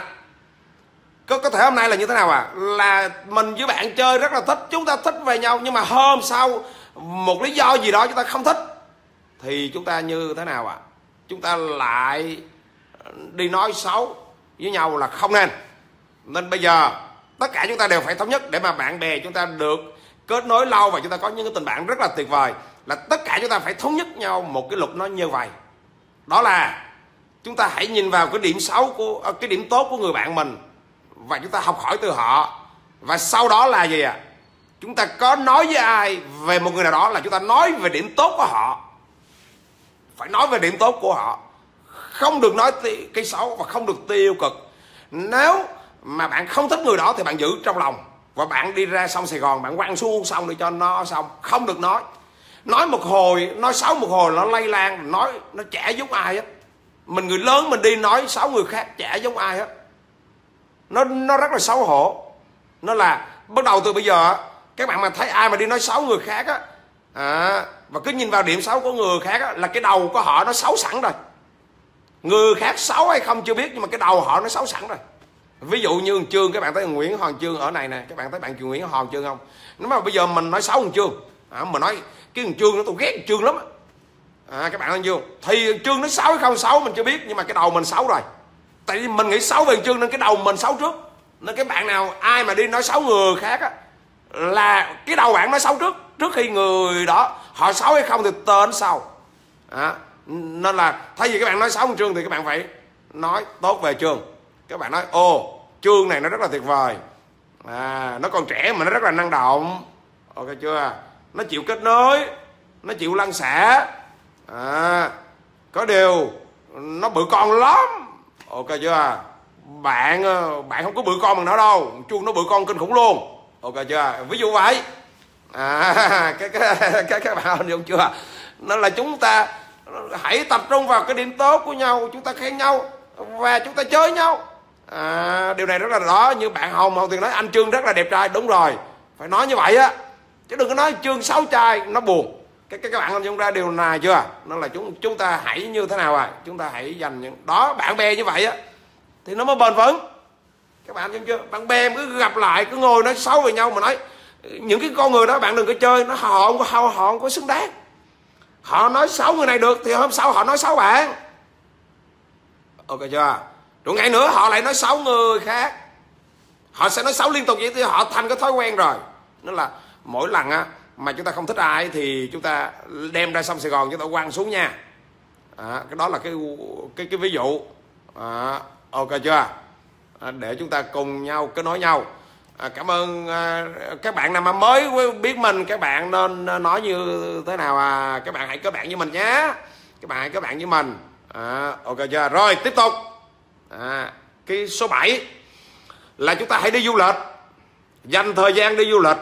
có, có thể hôm nay là như thế nào à? Là mình với bạn chơi rất là thích, chúng ta thích về nhau, nhưng mà hôm sau một lý do gì đó chúng ta không thích, thì chúng ta như thế nào ạ? À? Chúng ta lại đi nói xấu với nhau là không nên. Nên bây giờ tất cả chúng ta đều phải thống nhất để mà bạn bè chúng ta được kết nối lâu và chúng ta có những cái tình bạn rất là tuyệt vời, là tất cả chúng ta phải thống nhất nhau một cái luật nó như vậy. Đó là chúng ta hãy nhìn vào cái điểm xấu của cái điểm tốt của người bạn mình và chúng ta học hỏi từ họ. Và sau đó là gì ạ? À? Chúng ta có nói với ai về một người nào đó là chúng ta nói về điểm tốt của họ. Phải nói về điểm tốt của họ, không được nói cái xấu và không được tiêu cực. Nếu mà bạn không thích người đó thì bạn giữ trong lòng, và bạn đi ra sông Sài Gòn bạn quăng xuống sông để cho nó xong. Không được nói. Nói một hồi, nói xấu một hồi nó lây lan, nói nó chả giống ai hết. Mình người lớn mình đi nói xấu người khác chả giống ai hết. Nó nó rất là xấu hổ. Nó là bắt đầu từ bây giờ các bạn mà thấy ai mà đi nói xấu người khác á, à, và cứ nhìn vào điểm xấu của người khác á, là cái đầu của họ nó xấu sẵn rồi. Người khác xấu hay không chưa biết, nhưng mà cái đầu họ nó xấu sẵn rồi. Ví dụ như thằng Trương, các bạn thấy Nguyễn Hoàng Trương ở này nè, các bạn thấy bạn Nguyễn Hoàng Trương không? Nếu mà bây giờ mình nói xấu thằng Trương, à, mình nói cái thằng Trương nó tôi ghét thằng Trương lắm, à, các bạn thấy chưa? Thì thằng Trương nó xấu hay không xấu mình chưa biết, nhưng mà cái đầu mình xấu rồi. Tại vì mình nghĩ xấu về thằng Trương nên cái đầu mình xấu trước. Nên cái bạn nào ai mà đi nói xấu người khác á, là cái đầu bạn nói xấu trước, trước khi người đó họ xấu hay không thì tên sau. À, nên là thay vì các bạn nói xấu thằng Trương thì các bạn phải nói tốt về Trương. Các bạn nói ô Trương này nó rất là tuyệt vời, à, nó còn trẻ mà nó rất là năng động, ok chưa? Nó chịu kết nối, nó chịu lăn xả, à, có điều nó bự con lắm, ok chưa? Bạn bạn không có bự con bằng nó đâu, Trương nó bự con kinh khủng luôn, ok chưa? Ví dụ vậy. À, cái cái cái các bạn hình dung chưa? Nên là chúng ta hãy tập trung vào cái điểm tốt của nhau, chúng ta khen nhau và chúng ta chơi nhau. À, điều này rất là đó, như bạn Hồng Hồng Tuyền nói anh Trương rất là đẹp trai, đúng rồi, phải nói như vậy á, chứ đừng có nói Trương xấu trai, nó buồn. Cái, cái các bạn hình dung ra điều này chưa? Nên là chúng chúng ta hãy như thế nào à? Chúng ta hãy dành những đó bạn bè như vậy á thì nó mới bền vững. Các bạn hiểu chưa? Bạn bè cứ gặp lại cứ ngồi nói xấu về nhau mà nói những cái con người đó bạn đừng có chơi, nó họ không có họ, họ không có xứng đáng. Họ nói xấu người này được thì hôm sau họ nói xấu bạn. Ok chưa? Rồi ngày nữa họ lại nói xấu người khác. Họ sẽ nói xấu liên tục vậy thì họ thành cái thói quen rồi. Nên là mỗi lần á mà chúng ta không thích ai thì chúng ta đem ra sông Sài Gòn chúng ta quăng xuống nha. À, cái đó là cái cái cái ví dụ. À, ok chưa? À, để chúng ta cùng nhau kết nối nhau. À, cảm ơn à, các bạn nào mà mới biết mình, các bạn nên nói như thế nào à? Các bạn hãy kết bạn với mình nhé. Các bạn hãy kết bạn với mình. À, ok chưa? Rồi tiếp tục. À, cái số bảy là chúng ta hãy đi du lịch, dành thời gian đi du lịch.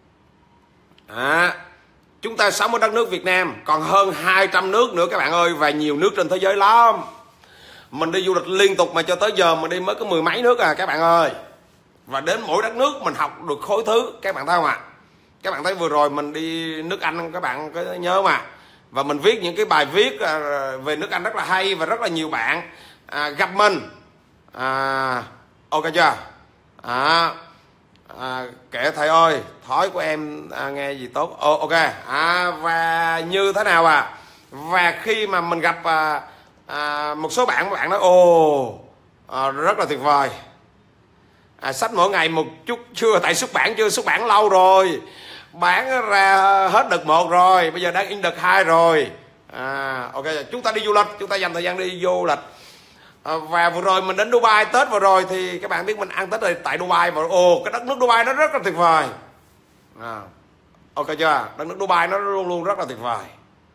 À, chúng ta sống ở đất nước Việt Nam còn hơn hai trăm nước nữa các bạn ơi, và nhiều nước trên thế giới lắm. Mình đi du lịch liên tục mà cho tới giờ mình đi mới có mười mấy nước à các bạn ơi. Và đến mỗi đất nước mình học được khối thứ. Các bạn thấy không ạ? À? Các bạn thấy vừa rồi mình đi nước Anh, các bạn có nhớ mà. Và mình viết những cái bài viết về nước Anh rất là hay, và rất là nhiều bạn à, gặp mình. À, ok chưa? À, à, kệ thầy ơi, thói của em à, nghe gì tốt. Ồ, ok. À, và như thế nào à? Và khi mà mình gặp à, à, một số bạn, bạn nói ồ à, rất là tuyệt vời. À, sách mỗi ngày một chút chưa, tại xuất bản chưa, xuất bản lâu rồi, bán ra hết đợt một rồi, bây giờ đang in đợt hai rồi. À, ok, chúng ta đi du lịch, chúng ta dành thời gian đi du lịch. À, và vừa rồi mình đến Dubai, Tết vừa rồi thì các bạn biết mình ăn Tết rồi tại Dubai, và ồ cái đất nước Dubai nó rất là tuyệt vời. À, ok chưa? Đất nước Dubai nó luôn luôn rất là tuyệt vời.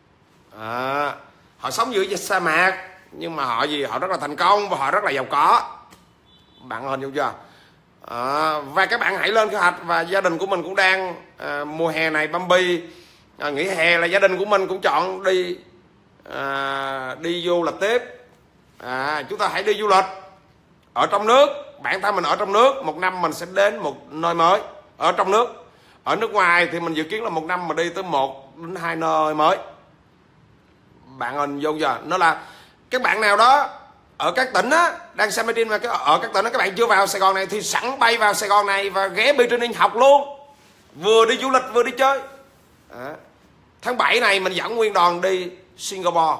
À, họ sống giữa sa mạc nhưng mà họ gì họ rất là thành công và họ rất là giàu có. Bạn hình dung chưa? À, và các bạn hãy lên kế hoạch. Và gia đình của mình cũng đang à, mùa hè này băm bi à, nghỉ hè là gia đình của mình cũng chọn đi à, đi du lịch tiếp. À, chúng ta hãy đi du lịch ở trong nước. Bản thân mình ở trong nước một năm mình sẽ đến một nơi mới ở trong nước. Ở nước ngoài thì mình dự kiến là một năm mà đi tới một đến hai nơi mới. Bạn hình dung chưa? Nó là các bạn nào đó ở các tỉnh á, đang xem trên mà cái ở các tỉnh đó, các bạn chưa vào Sài Gòn này thì sẵn bay vào Sài Gòn này và ghé bê training học luôn, vừa đi du lịch vừa đi chơi. À, tháng bảy này mình dẫn nguyên đoàn đi Singapore.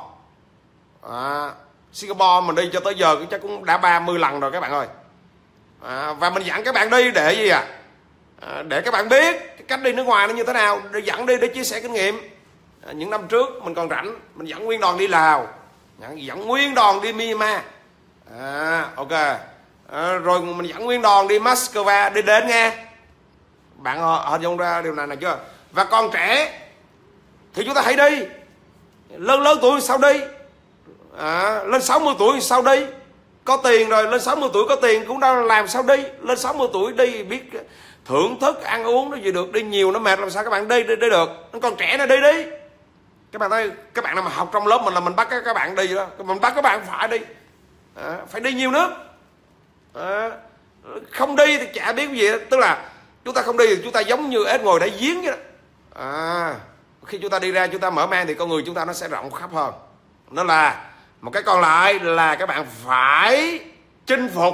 À, Singapore mình đi cho tới giờ chắc cũng đã ba mươi lần rồi các bạn ơi. À, và mình dẫn các bạn đi để gì à? À, để các bạn biết cái cách đi nước ngoài nó như thế nào, để dẫn đi để chia sẻ kinh nghiệm. À, những năm trước mình còn rảnh mình dẫn nguyên đoàn đi Lào, dẫn nguyên đoàn đi Myanmar. À, ok. À, rồi mình dẫn nguyên đoàn đi Moscow, đi đến nghe. Bạn hình dung ra điều này này chưa? Và còn trẻ thì chúng ta hãy đi, lớn lớn tuổi sao đi. À, lên sáu mươi tuổi sao đi, có tiền rồi, lên sáu mươi tuổi có tiền cũng đang làm sao đi. Lên sáu mươi tuổi đi biết thưởng thức ăn uống nó gì được, đi nhiều nó mệt làm sao các bạn đi đi, đi được. Nó còn trẻ nó đi đi. Các bạn thấy các bạn nào mà học trong lớp mình là mình bắt các, các bạn đi đó, mình bắt các bạn phải đi. À, phải đi nhiều nước. À, không đi thì chả biết cái gì đó. Tức là chúng ta không đi thì chúng ta giống như ếch ngồi đáy giếng vậy đó. À, khi chúng ta đi ra chúng ta mở mang thì con người chúng ta nó sẽ rộng khắp hơn. Nó là một cái còn lại là các bạn phải chinh phục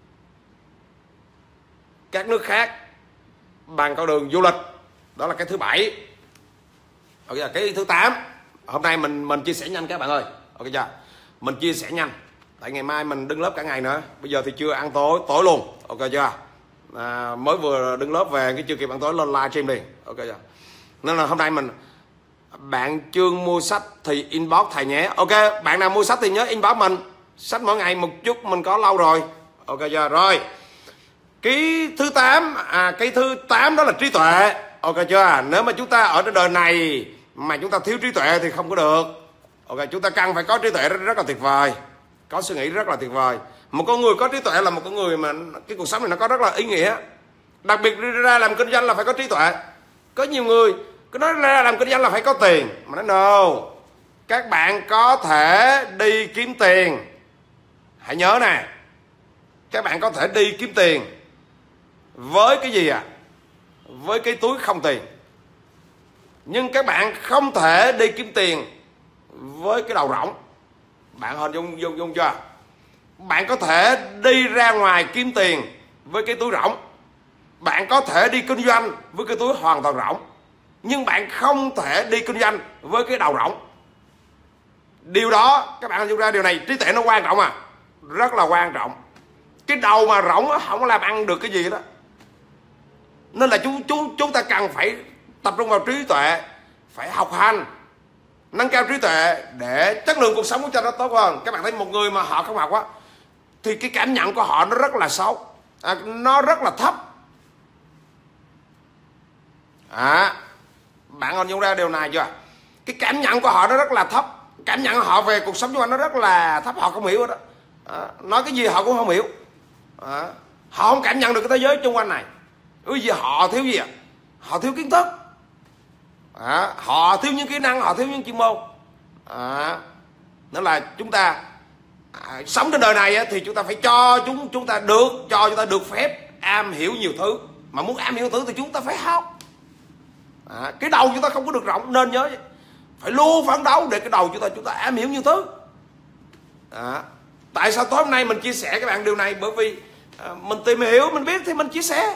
các nước khác bằng con đường du lịch. Đó là cái thứ bảy. Ok, cái thứ tám hôm nay mình mình chia sẻ nhanh các bạn ơi. Ok chưa? Mình chia sẻ nhanh tại ngày mai mình đứng lớp cả ngày nữa. Bây giờ thì chưa ăn tối tối luôn. Ok chưa? À, mới vừa đứng lớp về cái chưa kịp ăn tối lên live stream liền. Ok chưa? Nên là hôm nay mình bạn Trương mua sách thì inbox thầy nhé. Ok, bạn nào mua sách thì nhớ inbox mình. Sách mỗi ngày một chút mình có lâu rồi. Ok chưa? Rồi. Cái thứ tám, à cái thứ tám đó là trí tuệ. Ok chưa? Nếu mà chúng ta ở trên đời này mà chúng ta thiếu trí tuệ thì không có được. Ok, chúng ta cần phải có trí tuệ rất, rất là tuyệt vời, có suy nghĩ rất là tuyệt vời. Một con người có trí tuệ là một con người mà cái cuộc sống này nó có rất là ý nghĩa. Đặc biệt đi ra làm kinh doanh là phải có trí tuệ. Có nhiều người cứ nói là làm kinh doanh là phải có tiền, mà nói no, các bạn có thể đi kiếm tiền. Hãy nhớ nè, các bạn có thể đi kiếm tiền với cái gì à? Với cái túi không tiền. Nhưng các bạn không thể đi kiếm tiền với cái đầu rỗng. Bạn hình dung dung dung chưa? Bạn có thể đi ra ngoài kiếm tiền với cái túi rỗng. Bạn có thể đi kinh doanh với cái túi hoàn toàn rỗng. Nhưng bạn không thể đi kinh doanh với cái đầu rỗng. Điều đó, các bạn hình dung ra điều này, trí tuệ nó quan trọng à? Rất là quan trọng. Cái đầu mà rỗng không có làm ăn được cái gì đó. Nên là chúng, chúng, chúng ta cần phải tập trung vào trí tuệ, phải học hành, nâng cao trí tuệ để chất lượng cuộc sống của cho nó tốt hơn. Các bạn thấy một người mà họ không học á, thì cái cảm nhận của họ nó rất là xấu, à, nó rất là thấp. À, bạn hình dung ra điều này chưa? Cái cảm nhận của họ nó rất là thấp. Cảm nhận họ về cuộc sống của anh nó rất là thấp. Họ không hiểu đó. À, nói cái gì họ cũng không hiểu. À, họ không cảm nhận được cái thế giới xung quanh này. Bởi vì họ thiếu gì ạ? Họ thiếu kiến thức. À, họ thiếu những kỹ năng, họ thiếu những chuyên môn. À, nên là chúng ta à, sống trên đời này á, thì chúng ta phải cho chúng chúng ta được cho chúng ta được phép am hiểu nhiều thứ. Mà muốn am hiểu thứ thì chúng ta phải học. À, cái đầu chúng ta không có được rộng, nên nhớ phải luôn phấn đấu để cái đầu chúng ta chúng ta am hiểu nhiều thứ. À, tại sao tối hôm nay mình chia sẻ các bạn điều này? Bởi vì à, mình tìm hiểu, mình biết thì mình chia sẻ.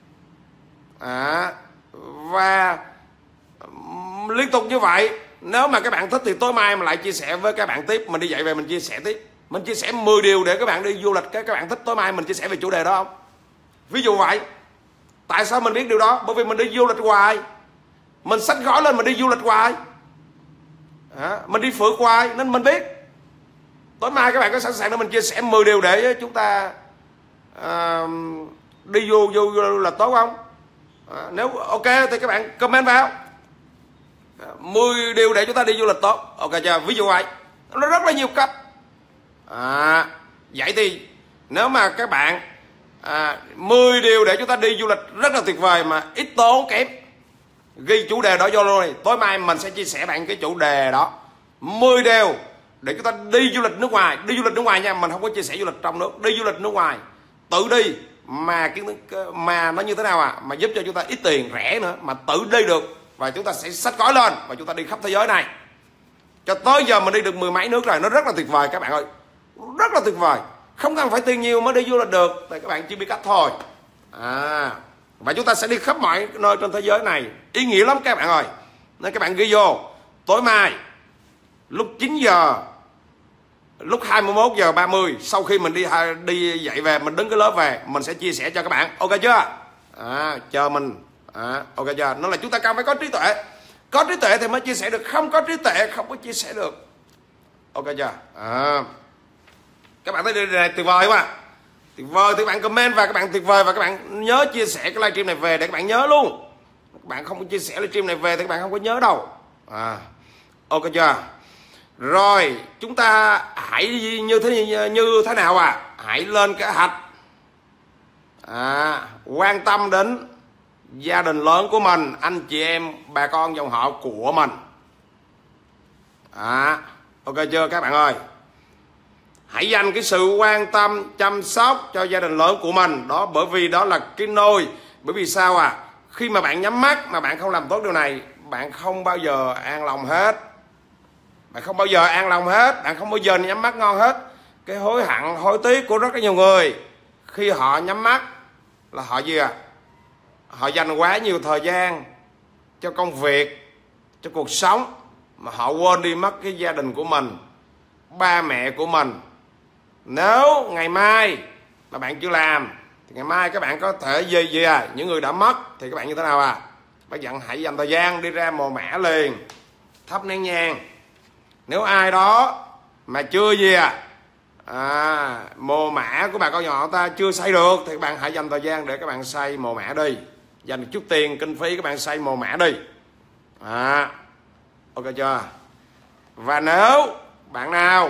À, và liên tục như vậy. Nếu mà các bạn thích thì tối mai mà lại chia sẻ với các bạn tiếp. Mình đi dạy về mình chia sẻ tiếp. Mình chia sẻ mười điều để các bạn đi du lịch. Các bạn thích tối mai mình chia sẻ về chủ đề đó không? Ví dụ vậy. Tại sao mình biết điều đó? Bởi vì mình đi du lịch hoài. Mình xách gói lên mình đi du lịch hoài. À, mình đi phượt hoài nên mình biết. Tối mai các bạn có sẵn sàng để mình chia sẻ mười điều để chúng ta à, đi du du là tốt không? À, nếu ok thì các bạn comment vào. À, mười điều để chúng ta đi du lịch tốt. Ok chưa? Ví dụ vậy. Nó rất là nhiều cách. À, vậy thì nếu mà các bạn à, mười điều để chúng ta đi du lịch rất là tuyệt vời mà ít tốn kém, ghi chủ đề đó vô luôn này. Tối mai mình sẽ chia sẻ bạn cái chủ đề đó. mười điều để chúng ta đi du lịch nước ngoài. Đi du lịch nước ngoài nha, mình không có chia sẻ du lịch trong nước. Đi du lịch nước ngoài, tự đi mà kiến thức mà nó như thế nào à? Mà giúp cho chúng ta ít tiền, rẻ nữa, mà tự đi được. Và chúng ta sẽ xách gói lên và chúng ta đi khắp thế giới này. Cho tới giờ mình đi được mười mấy nước rồi. Nó rất là tuyệt vời các bạn ơi. Rất là tuyệt vời. Không cần phải tiền nhiều mới đi du lịch được. Tại các bạn chỉ biết cách thôi. À, và chúng ta sẽ đi khắp mọi nơi trên thế giới này. Ý nghĩa lắm các bạn ơi. Nên các bạn ghi vô. Tối mai lúc chín giờ, lúc hai mươi mốt giờ ba mươi, sau khi mình đi đi dạy về, mình đứng cái lớp về, mình sẽ chia sẻ cho các bạn. Ok chưa? À, chờ mình. À, ok chưa? Nó là chúng ta cần phải có trí tuệ. Có trí tuệ thì mới chia sẻ được. Không có trí tuệ không có chia sẻ được. Ok chưa? À, các bạn thấy điều này tuyệt vời không ạ? Tuyệt vời thì các bạn comment và các bạn tuyệt vời. Và các bạn nhớ chia sẻ cái livestream này về để các bạn nhớ luôn. Các bạn không có chia sẻ livestream này về thì các bạn không có nhớ đâu. À, ok chưa? Rồi chúng ta hãy như thế như thế nào à? Hãy lên kế hoạch. À, quan tâm đến gia đình lớn của mình, anh chị em, bà con dòng họ của mình. À, ok chưa các bạn ơi? Hãy dành cái sự quan tâm, chăm sóc cho gia đình lớn của mình. Đó, bởi vì đó là cái nôi. Bởi vì sao à? Khi mà bạn nhắm mắt mà bạn không làm tốt điều này, bạn không bao giờ an lòng hết. Bạn không bao giờ an lòng hết. Bạn không bao giờ nhắm mắt ngon hết. Cái hối hận, hối tiếc của rất là nhiều người, khi họ nhắm mắt là họ gì à? Họ dành quá nhiều thời gian cho công việc, cho cuộc sống, mà họ quên đi mất cái gia đình của mình, ba mẹ của mình. Nếu ngày mai mà bạn chưa làm thì ngày mai các bạn có thể gì gì à? Những người đã mất thì các bạn như thế nào à? Bác dặn hãy dành thời gian đi ra mồ mả liền, thắp nén nhang. Nếu ai đó mà chưa gì à, à mồ mả của bà con nhỏ ta chưa xây được thì các bạn hãy dành thời gian để các bạn xây mồ mả đi. Dành chút tiền kinh phí các bạn xây mồ mả đi. À, ok chưa? Và nếu bạn nào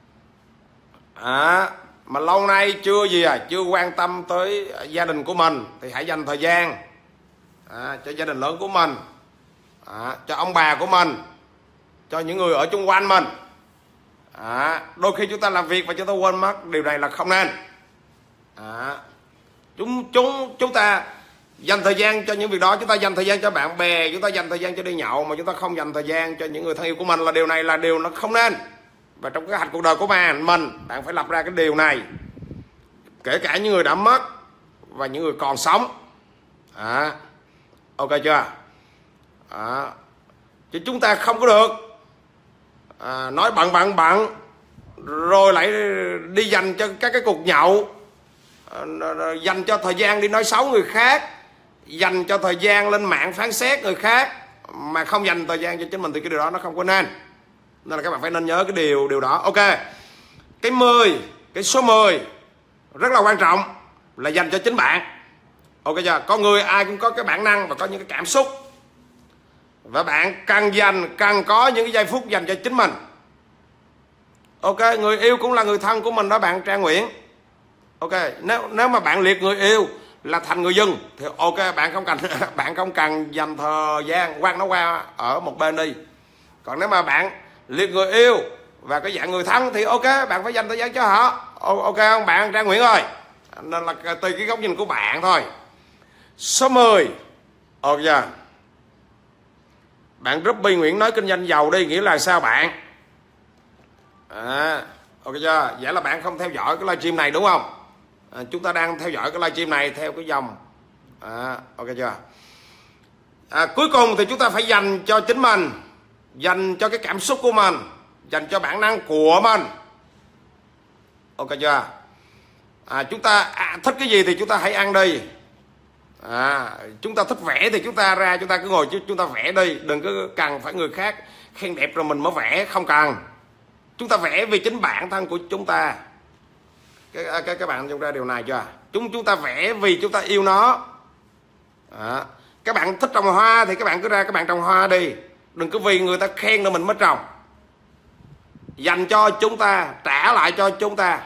à, mà lâu nay chưa gì à, chưa quan tâm tới gia đình của mình thì hãy dành thời gian à, cho gia đình lớn của mình, à, cho ông bà của mình, cho những người ở chung quanh mình. À, đôi khi chúng ta làm việc và chúng ta quên mất điều này là không nên. À, chúng chúng chúng ta dành thời gian cho những việc đó, chúng ta dành thời gian cho bạn bè, chúng ta dành thời gian cho đi nhậu, mà chúng ta không dành thời gian cho những người thân yêu của mình, là điều này là điều nó không nên. Và trong cái hạch cuộc đời của bạn mình, bạn phải lập ra cái điều này, kể cả những người đã mất và những người còn sống. À, ok chưa? À, chứ chúng ta không có được à, nói bận bận bận rồi lại đi dành cho các cái cuộc nhậu, à, dành cho thời gian đi nói xấu người khác, dành cho thời gian lên mạng phán xét người khác, mà không dành thời gian cho chính mình, thì cái điều đó nó không có nên. Nên là các bạn phải nên nhớ cái điều điều đó. Ok, cái mười, cái số mười rất là quan trọng, là dành cho chính bạn. Ok chưa? Có người ai cũng có cái bản năng và có những cái cảm xúc, và bạn cần dành, cần có những cái giây phút dành cho chính mình. Ok, người yêu cũng là người thân của mình đó bạn Trang Nguyễn. Ok, nếu nếu mà bạn liệt người yêu là thành người dưng thì ok, bạn không cần bạn không cần dành thời gian quăng nó qua ở một bên đi. Còn nếu mà bạn liệt người yêu và cái dạng người thân thì ok, bạn phải dành thời gian cho họ. Ok không bạn Trang Nguyễn ơi? Nên là tùy cái góc nhìn của bạn thôi. Số mười, ok chưa? Bạn Ruby Nguyễn nói kinh doanh giàu đi, nghĩa là sao bạn? À, ok chưa? Vậy là bạn không theo dõi cái livestream này đúng không? À, chúng ta đang theo dõi cái livestream này theo cái dòng. À, ok chưa? À, cuối cùng thì chúng ta phải dành cho chính mình, dành cho cái cảm xúc của mình, dành cho bản năng của mình. Ok chưa? À, chúng ta à, thích cái gì thì chúng ta hãy ăn đi. À, chúng ta thích vẽ thì chúng ta ra chúng ta cứ ngồi chúng ta vẽ đi, đừng có cần phải người khác khen đẹp rồi mình mới vẽ, không cần. Chúng ta vẽ vì chính bản thân của chúng ta. Các, các, các bạn nhận ra điều này chưa? Chúng chúng ta vẽ vì chúng ta yêu nó. À, các bạn thích trồng hoa thì các bạn cứ ra các bạn trồng hoa đi, đừng cứ vì người ta khen rồi mình mới trồng. Dành cho chúng ta, trả lại cho chúng ta.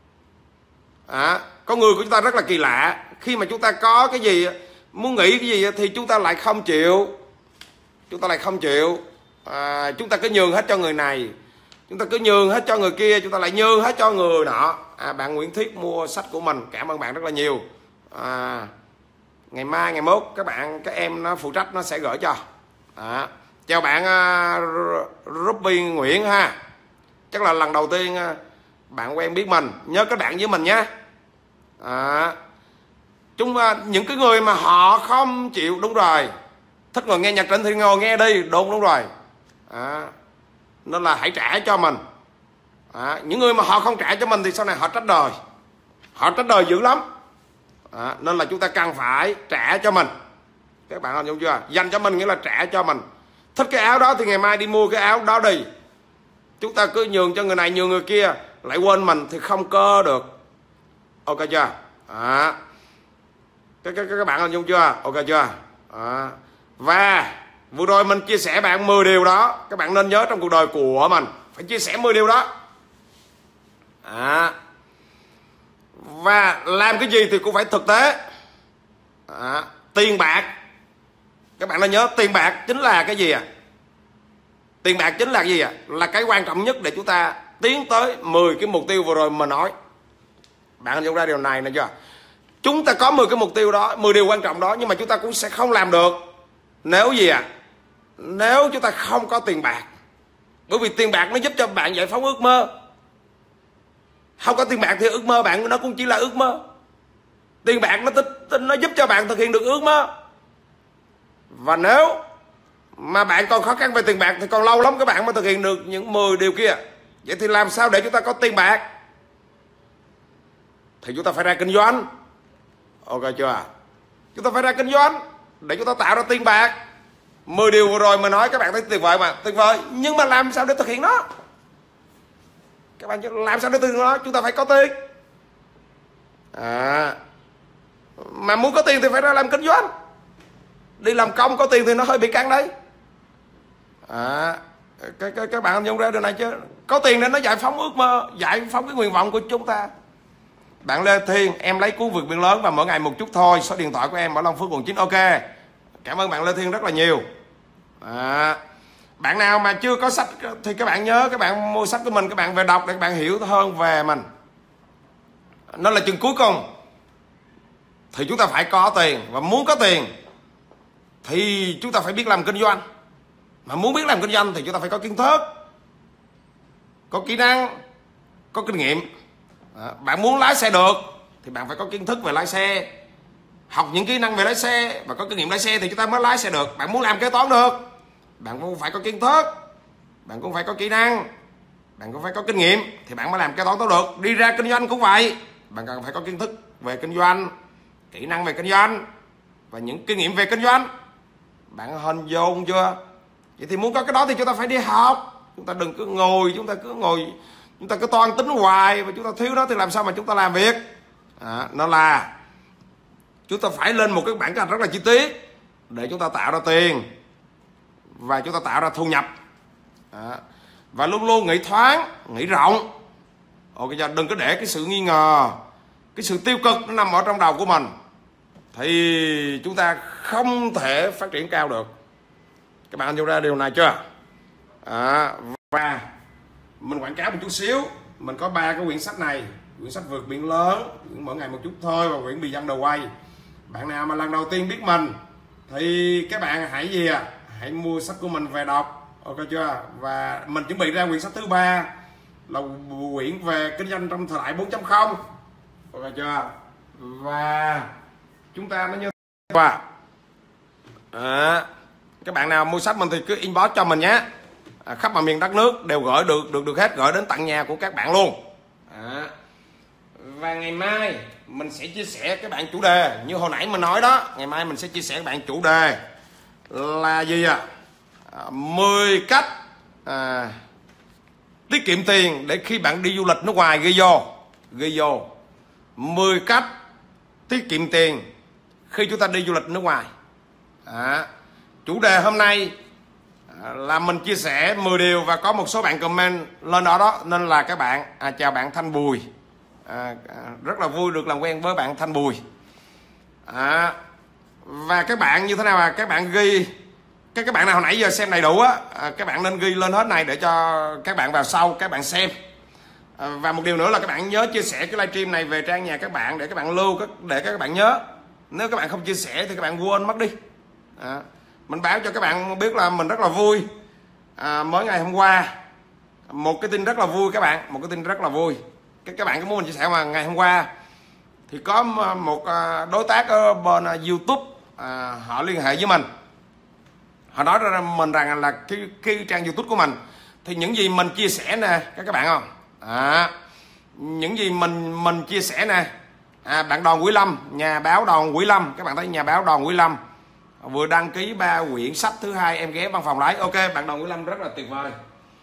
À, con người của chúng ta rất là kỳ lạ, khi mà chúng ta có cái gì, muốn nghĩ cái gì thì chúng ta lại không chịu, chúng ta lại không chịu. À, chúng ta cứ nhường hết cho người này, chúng ta cứ nhường hết cho người kia, chúng ta lại nhường hết cho người nọ. À, bạn Nguyễn Thiết mua sách của mình, cảm ơn bạn rất là nhiều. À, ngày mai ngày mốt các bạn các em nó phụ trách nó sẽ gửi cho. À, chào bạn uh, Ruby Nguyễn ha, chắc là lần đầu tiên uh, bạn quen biết mình, nhớ kết bạn với mình nhé. À, chúng uh, những cái người mà họ không chịu, đúng rồi, thích ngồi nghe nhạc Trịnh thì ngồi nghe đi, đúng đúng rồi. À, nên là hãy trả cho mình. À, những người mà họ không trả cho mình thì sau này họ trách đời, họ trách đời dữ lắm. À, nên là chúng ta cần phải trả cho mình. Các bạn hiểu chưa? Dành cho mình nghĩa là trả cho mình. Thích cái áo đó thì ngày mai đi mua cái áo đó đi. Chúng ta cứ nhường cho người này nhường người kia lại quên mình thì không cơ được. Ok chưa? À, các, các, các bạn hiểu chưa? Ok chưa? À, và vừa rồi mình chia sẻ bạn mười điều đó, các bạn nên nhớ trong cuộc đời của mình phải chia sẻ mười điều đó. À, và làm cái gì thì cũng phải thực tế. À, tiền bạc, các bạn nên nhớ tiền bạc chính là cái gì à? Tiền bạc chính là cái gì à? Là cái quan trọng nhất để chúng ta tiến tới mười cái mục tiêu vừa rồi mà nói. Bạn hình dung ra điều này nè chưa? Chúng ta có mười cái mục tiêu đó, mười điều quan trọng đó, nhưng mà chúng ta cũng sẽ không làm được nếu gì à? Nếu chúng ta không có tiền bạc. Bởi vì tiền bạc nó giúp cho bạn giải phóng ước mơ. Không có tiền bạc thì ước mơ bạn nó cũng chỉ là ước mơ. Tiền bạc nó nó giúp cho bạn thực hiện được ước mơ. Và nếu mà bạn còn khó khăn về tiền bạc thì còn lâu lắm các bạn mới thực hiện được những mười điều kia. Vậy thì làm sao để chúng ta có tiền bạc? Thì chúng ta phải ra kinh doanh. Ok chưa? Chúng ta phải ra kinh doanh để chúng ta tạo ra tiền bạc. Mười điều vừa rồi mà nói các bạn thấy tuyệt vời mà, tuyệt vời. Nhưng mà làm sao để thực hiện nó? Các bạn làm sao để thực hiện nó? Chúng ta phải có tiền. À, mà muốn có tiền thì phải ra làm kinh doanh. Đi làm công có tiền thì nó hơi bị căng đấy. À, các, các, các bạn nhận ra điều này chứ? Có tiền để nó giải phóng ước mơ, giải phóng cái nguyện vọng của chúng ta. Bạn Lê Thiên, em lấy cuốn Vượt Biển Lớn và mỗi ngày một chút thôi. Số điện thoại của em ở Long Phước quận chín. Ok, Cảm ơn bạn Lê Thiên rất là nhiều. À, bạn nào mà chưa có sách thì các bạn nhớ các bạn mua sách của mình, các bạn về đọc để các bạn hiểu hơn về mình. Nó là chừng cuối cùng thì chúng ta phải có tiền, và muốn có tiền thì chúng ta phải biết làm kinh doanh. Mà muốn biết làm kinh doanh thì chúng ta phải có kiến thức, có kỹ năng, có kinh nghiệm. À, bạn muốn lái xe được thì bạn phải có kiến thức về lái xe, học những kỹ năng về lái xe và có kinh nghiệm lái xe thì chúng ta mới lái xe được. Bạn muốn làm kế toán được, bạn cũng phải có kiến thức, bạn cũng phải có kỹ năng, bạn cũng phải có kinh nghiệm thì bạn mới làm kế toán tốt được. Đi ra kinh doanh cũng vậy, bạn cần phải có kiến thức về kinh doanh, kỹ năng về kinh doanh và những kinh nghiệm về kinh doanh. Bạn hình dung chưa? Vậy thì muốn có cái đó thì chúng ta phải đi học. Chúng ta đừng cứ ngồi, chúng ta cứ ngồi, chúng ta cứ toan tính hoài và chúng ta thiếu đó thì làm sao mà chúng ta làm việc. À, nó là chúng ta phải lên một cái bảng kế hoạch rất là chi tiết để chúng ta tạo ra tiền và chúng ta tạo ra thu nhập. À, và luôn luôn nghĩ thoáng, nghĩ rộng. Ok, đừng có để cái sự nghi ngờ, cái sự tiêu cực nó nằm ở trong đầu của mình thì chúng ta không thể phát triển cao được. Các bạn hiểu ra điều này chưa? À, và mình quảng cáo một chút xíu, mình có ba cái quyển sách này: quyển sách Vượt Biển Lớn, Mỗi Ngày Một Chút Thôi và quyển Bì Dân Đầu Quay. Bạn nào mà lần đầu tiên biết mình thì các bạn hãy gì à? Hãy mua sách của mình về đọc, ok chưa? Và mình chuẩn bị ra quyển sách thứ ba là quyển về kinh doanh trong thời đại bốn chấm không, ok chưa? Và chúng ta nó như và à, các bạn nào mua sách mình thì cứ inbox cho mình nhé. À, khắp mọi miền đất nước đều gửi được được được hết, gửi đến tận nhà của các bạn luôn. À, và ngày mai mình sẽ chia sẻ các bạn chủ đề như hồi nãy mình nói đó. Ngày mai mình sẽ chia sẻ các bạn chủ đề là gì à? À mười cách à, tiết kiệm tiền để khi bạn đi du lịch nước ngoài. Ghi vô, ghi vô mười cách tiết kiệm tiền khi chúng ta đi du lịch nước ngoài. À, chủ đề hôm nay là mình chia sẻ mười điều và có một số bạn comment lên đó đó, nên là các bạn à, chào bạn Thanh Bùi. À, rất là vui được làm quen với bạn Thanh Bùi. À, và các bạn như thế nào à? Các bạn ghi các các bạn nào hồi nãy giờ xem đầy đủ á, à, các bạn nên ghi lên hết này để cho các bạn vào sau các bạn xem. À, và một điều nữa là các bạn nhớ chia sẻ cái livestream này về trang nhà các bạn để các bạn lưu, để các bạn nhớ. Nếu các bạn không chia sẻ thì các bạn quên mất đi. À, mình báo cho các bạn biết là mình rất là vui. À, mới ngày hôm qua một cái tin rất là vui các bạn, một cái tin rất là vui. Các các bạn có muốn mình chia sẻ mà ngày hôm qua thì có một đối tác ở bên YouTube à, họ liên hệ với mình. Họ nói ra mình rằng là cái, cái trang YouTube của mình thì những gì mình chia sẻ nè các các bạn không? À, những gì mình mình chia sẻ nè. À, bạn Đoàn Quý Lâm, nhà báo Đoàn Quý Lâm, các bạn thấy nhà báo Đoàn Quý Lâm vừa đăng ký ba quyển sách thứ hai em ghé văn phòng lái. Ok, bạn Đoàn Quý Lâm rất là tuyệt vời.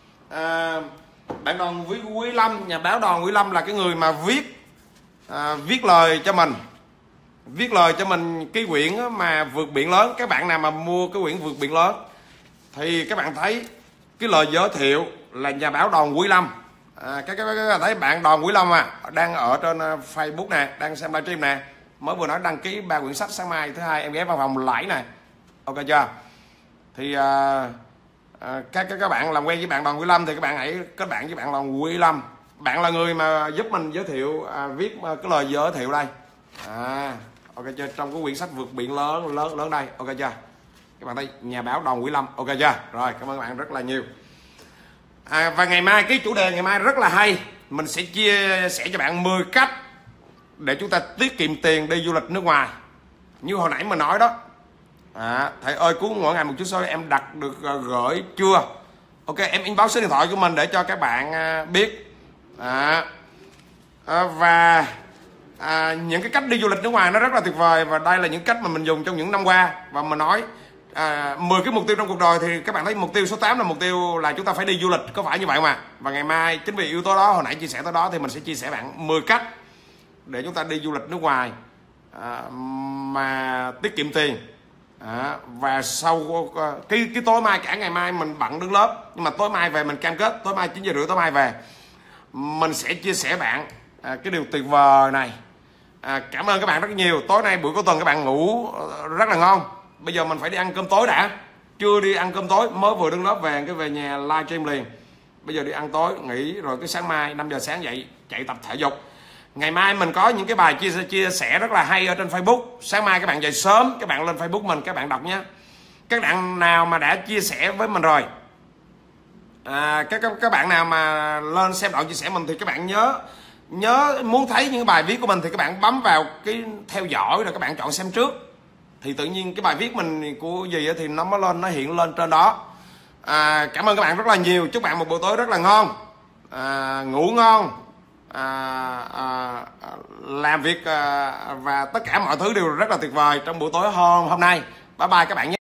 À, bạn Đoàn Quý, Quý Lâm, nhà báo Đoàn Quý Lâm là cái người mà viết à, viết lời cho mình, viết lời cho mình cái quyển mà Vượt Biển Lớn. Các bạn nào mà mua cái quyển Vượt Biển Lớn thì các bạn thấy cái lời giới thiệu là nhà báo Đoàn Quý Lâm. À, các, các, các thấy bạn Đoàn Quý Lâm à đang ở trên Facebook nè, đang xem livestream nè, mới vừa nói đăng ký ba quyển sách sáng mai thứ hai em ghé văn phòng lãi này, ok chưa? Thì à, à, các, các các bạn làm quen với bạn Đoàn Quý Lâm thì các bạn hãy kết bạn với bạn Đoàn Quý Lâm. Bạn là người mà giúp mình giới thiệu à, viết cái lời giới thiệu đây. À, ok chưa? Trong cái quyển sách Vượt Biển Lớn lớn lớn đây, ok chưa? Các bạn thấy nhà báo Đoàn Quý Lâm, ok chưa? Rồi, cảm ơn các bạn rất là nhiều. À, và ngày mai cái chủ đề ngày mai rất là hay, mình sẽ chia sẻ cho bạn mười cách để chúng ta tiết kiệm tiền đi du lịch nước ngoài như hồi nãy mình nói đó. À, thầy ơi cuốn Mỗi Ngày Một Chút Xôi em đặt được uh, gửi chưa? Ok, em inbox số điện thoại của mình để cho các bạn uh, biết. À, à, và à, những cái cách đi du lịch nước ngoài nó rất là tuyệt vời, và đây là những cách mà mình dùng trong những năm qua. Và mình nói à, mười cái mục tiêu trong cuộc đời thì các bạn thấy mục tiêu số tám là mục tiêu là chúng ta phải đi du lịch, có phải như vậy mà. Và ngày mai chính vì yếu tố đó, hồi nãy chia sẻ tới đó, thì mình sẽ chia sẻ bạn mười cách để chúng ta đi du lịch nước ngoài à, mà tiết kiệm tiền. À, và sau cái cái tối mai, cả ngày mai mình bận đứng lớp, nhưng mà tối mai về mình cam kết tối mai chín giờ rưỡi tối mai về mình sẽ chia sẻ bạn à, cái điều tuyệt vời này. À, cảm ơn các bạn rất nhiều. Tối nay buổi cuối tuần các bạn ngủ rất là ngon, bây giờ mình phải đi ăn cơm tối đã, chưa đi ăn cơm tối, mới vừa đứng đó về cái về nhà livestream liền. Bây giờ đi ăn tối nghỉ rồi cái sáng mai năm giờ sáng dậy chạy tập thể dục. Ngày mai mình có những cái bài chia chia sẻ rất là hay ở trên Facebook. Sáng mai các bạn dậy sớm, các bạn lên Facebook mình, các bạn đọc nhé. Các bạn nào mà đã chia sẻ với mình rồi, à, các, các các bạn nào mà lên xem đoạn chia sẻ mình thì các bạn nhớ nhớ muốn thấy những bài viết của mình thì các bạn bấm vào cái theo dõi rồi các bạn chọn xem trước, thì tự nhiên cái bài viết mình của gì thì nó mới lên, nó hiện lên trên đó. À, cảm ơn các bạn rất là nhiều, chúc bạn một buổi tối rất là ngon, à, ngủ ngon, à, à, làm việc à, và tất cả mọi thứ đều rất là tuyệt vời trong buổi tối hôm hôm nay. Bye bye các bạn nhé.